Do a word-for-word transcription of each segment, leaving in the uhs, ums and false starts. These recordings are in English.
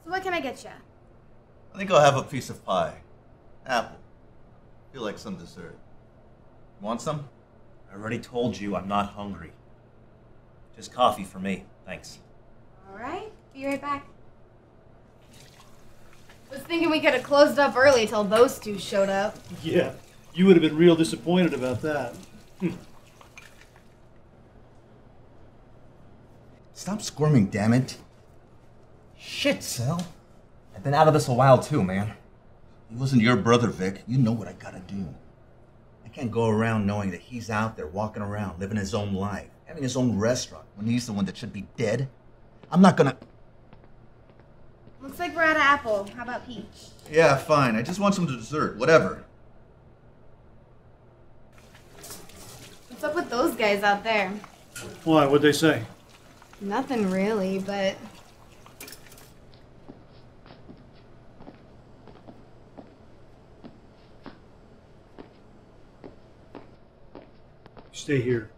So what can I get you? I think I'll have a piece of pie. Apple. Feel like some dessert. Want some? I already told you I'm not hungry. Just coffee for me, thanks. All right, be right back. Was thinking we could have closed up early till those two showed up. Yeah, you would have been real disappointed about that. Hm. Stop squirming, damn it. Shit, Sal. I've been out of this a while too, man. He wasn't your brother, Vic. You know what I gotta do. I can't go around knowing that he's out there walking around, living his own life, having his own restaurant, when he's the one that should be dead. I'm not gonna... Looks like we're out of apple. How about peach? Yeah, fine. I just want some dessert. Whatever. What's up with those guys out there? Why? What'd they say? Nothing really, but... Stay here.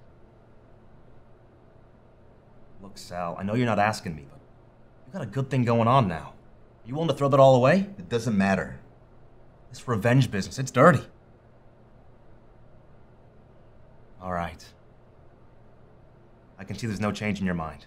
Look, Sal, I know you're not asking me, but you got a good thing going on now. Are you willing to throw that all away? It doesn't matter. This revenge business, it's dirty. All right. I can see there's no change in your mind.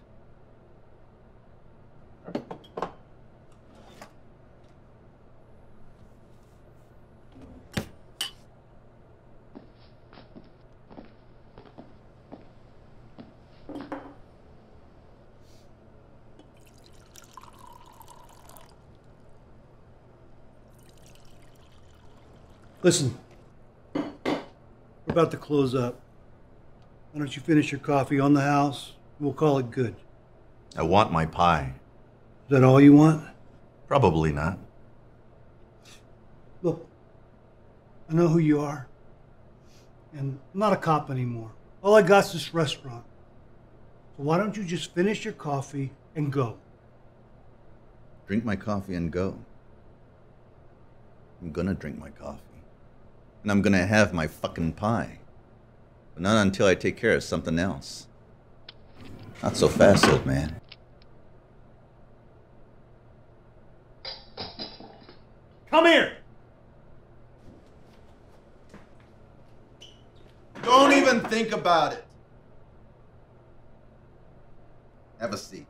Listen, we're about to close up. Why don't you finish your coffee on the house? We'll call it good. I want my pie. Is that all you want? Probably not. Look, I know who you are. And I'm not a cop anymore. All I got's this restaurant. So why don't you just finish your coffee and go? Drink my coffee and go. I'm gonna drink my coffee. And I'm gonna have my fucking pie. But not until I take care of something else. Not so fast, old man. Come here! Don't even think about it. Have a seat.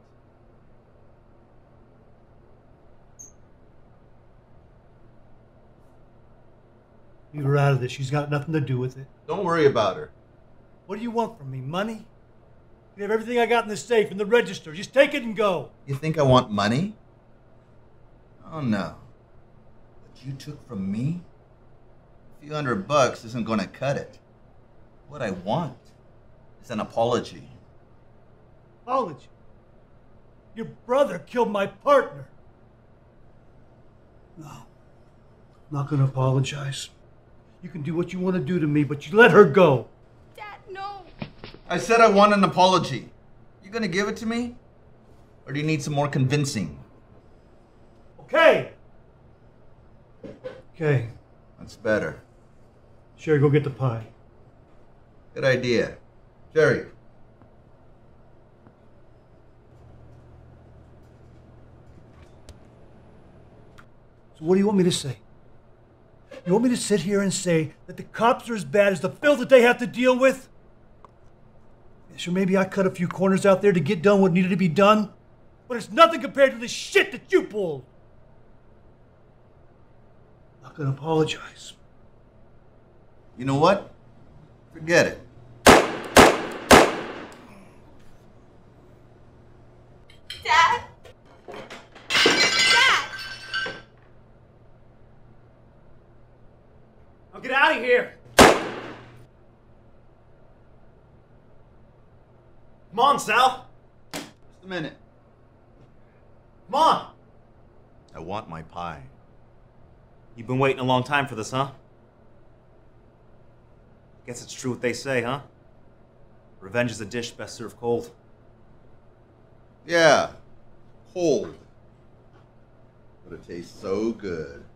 Leave her out of this. She's got nothing to do with it. Don't worry about her. What do you want from me? Money? You have everything I got in the safe, in the register. Just take it and go. You think I want money? Oh no. What you took from me? A few hundred bucks isn't gonna cut it. What I want is an apology. Apology? Your brother killed my partner. No. I'm not gonna apologize. You can do what you want to do to me, but you let her go. Dad, no. I said I want an apology. You gonna give it to me? Or do you need some more convincing? Okay. Okay. That's better. Sherry, go get the pie. Good idea. Jerry. So what do you want me to say? You want me to sit here and say that the cops are as bad as the filth that they have to deal with? Sure, maybe I cut a few corners out there to get done what needed to be done, but it's nothing compared to the shit that you pulled. I'm not gonna apologize. You know what? Forget it. Dad? Dad! Now get out of here! Come on, Sal! Just a minute. Come on! I want my pie. You've been waiting a long time for this, huh? Guess it's true what they say, huh? Revenge is a dish best served cold. Yeah. Cold. But it tastes so good.